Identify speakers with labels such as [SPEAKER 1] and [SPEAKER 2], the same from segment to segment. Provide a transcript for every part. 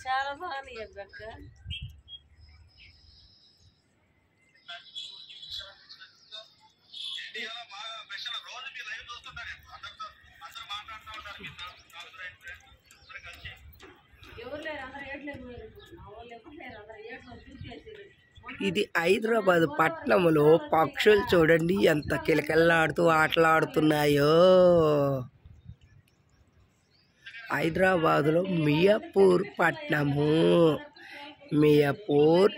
[SPEAKER 1] చాలా బాగున్నాయి అక్క.
[SPEAKER 2] ఇది హైదరాబాద్ పట్టణంలో పక్షులు చూడండి ఎంత కిలకిల్లాడుతూ ఆటలాడుతున్నాయో. హైదరాబాద్లో మియాపూర్ పట్టణము. మియాపూర్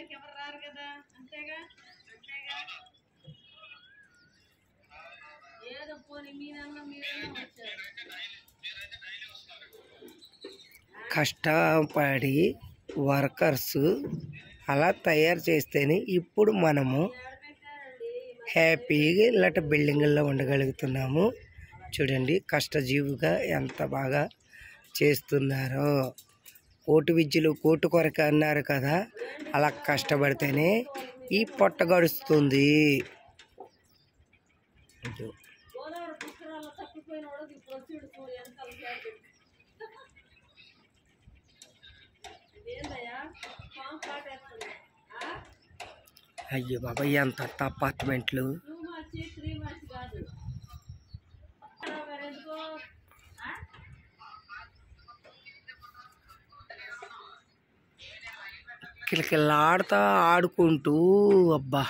[SPEAKER 2] కష్టపడి వర్కర్స్ అలా తయారు చేస్తేనే ఇప్పుడు మనము హ్యాపీగా ఇలాంటి బిల్డింగుల్లో ఉండగలుగుతున్నాము. చూడండి కష్టజీవిగా ఎంత బాగా చేస్తున్నారో. కోటి విద్యలు కోటి కొరక అన్నారు కదా, అలా కష్టపడితేనే ఈ పొట్ట గడుస్తుంది. అయ్యో బాబా ఎంత అపార్ట్మెంట్లు. కిలకిలాడుతా ఆడుకుంటూ అబ్బా.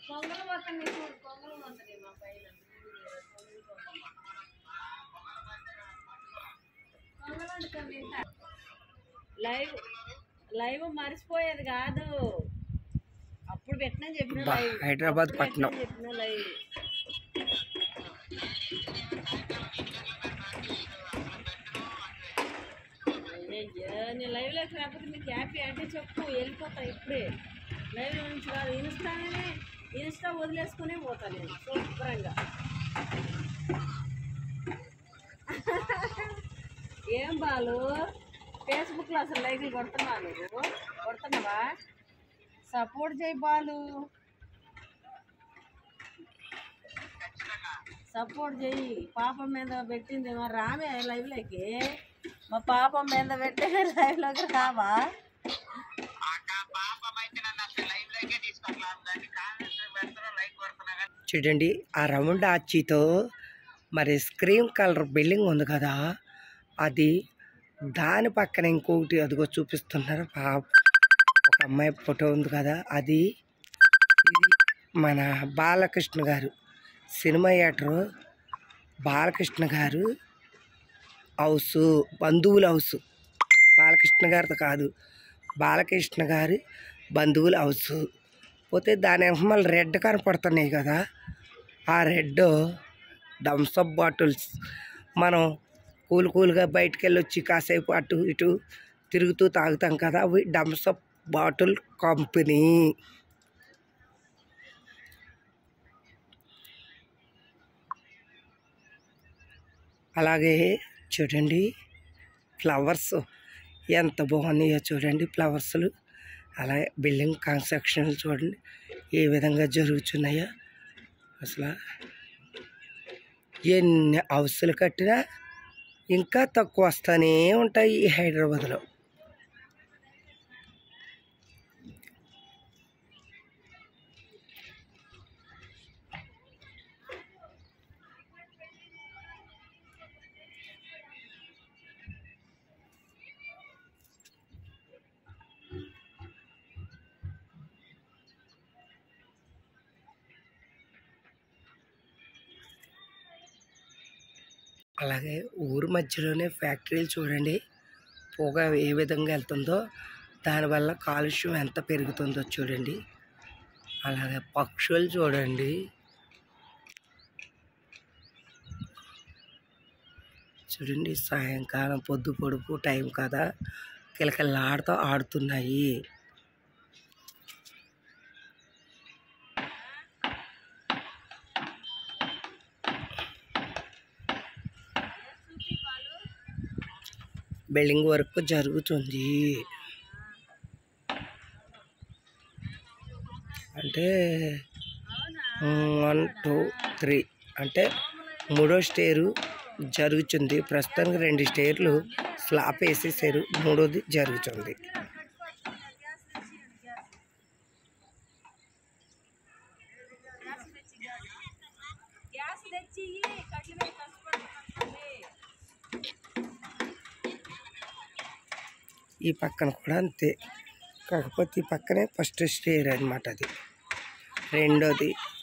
[SPEAKER 1] లైవ్ మర్చిపోయేది కాదు, అప్పుడు పెట్టినా చెప్పిన
[SPEAKER 2] హైదరాబాద్ పట్టణం.
[SPEAKER 1] చెప్పిన లైవ్ నేను లైవ్ లోకి రాకపోతే మీకు హ్యాపీ అంటే చెప్పు, వెళ్ళిపోతా ఇప్పుడే. లైవ్ నుంచి కాదు, ఇన్స్టా వదిలేసుకునే పోతా నేను శుభ్రంగా. ఏం బాలు ఫేస్బుక్లో అసలు లైక్లు కొడుతున్నావా? నువ్వు కొడుతున్నావా? సపోర్ట్ చేయి బాలు, సపోర్ట్ చేయి. పాపం మీద పెట్టింది మరి రామే లైవ్లోకి. మా పాపం మీద పెట్టే లైవ్లోకి రావా?
[SPEAKER 2] చూడండి ఆ రౌండ్ ఆర్చితో మరి స్క్రీన్ కలర్ బిల్డింగ్ ఉంది కదా, అది దాని పక్కన ఇంకొకటి అదిగో చూపిస్తున్నారు. ఒక అమ్మాయి ఫోటో ఉంది కదా, అది మన బాలకృష్ణ గారు సినిమా యాక్టర్ బాలకృష్ణ గారు హౌస్, బంధువుల హౌస్. బాలకృష్ణ గారిది కాదు, బాలకృష్ణ గారి బంధువుల హౌస్. పోతే దాని వెనకాల రెడ్ కనపడుతున్నాయి కదా, ఆ రెడ్ థమ్సప్ బాటిల్స్. మనం కూల్గా బయటికి వెళ్ళి వచ్చి కాసేపు అటు ఇటు తిరుగుతూ తాగుతాం కదా, అవి థమ్సప్ బాటిల్ కంపెనీ. అలాగే చూడండి ఫ్లవర్స్ ఎంత బాగున్నాయో చూడండి ఫ్లవర్స్లు. అలాగే బిల్డింగ్ కన్స్ట్రక్షన్లు చూడండి ఏ విధంగా జరుగుతున్నాయో. అసలు ఎన్ని హౌస్లు కట్టినా ఇంకా తక్కువ వస్తూనే ఉంటాయి ఈ హైదరాబాద్లో. అలాగే ఊరు మధ్యలోనే ఫ్యాక్టరీలు చూడండి, పొగ ఏ విధంగా వెళ్తుందో, దానివల్ల కాలుష్యం ఎంత పెరుగుతుందో చూడండి. అలాగే పక్షులు చూడండి, చూడండి సాయంకాలం పొద్దు పొడుపు టైం కదా, కిలకిలాడుతూ ఆడుతున్నాయి. బిల్డింగ్ వర్క్ జరుగుతుంది. అంటే 1 2 3 అంటే 3వ స్టేరు జరుగుతుంది. ప్రస్తుతానికి 2 స్టేర్లు స్లాబ్ వేసేసారు, మూడోది జరుగుతుంది. ఈ పక్కన కూడా అంతే, కాకపోతే ఈ పక్కనే ఫస్ట్ స్టేర్ అనమాట. అది రెండోది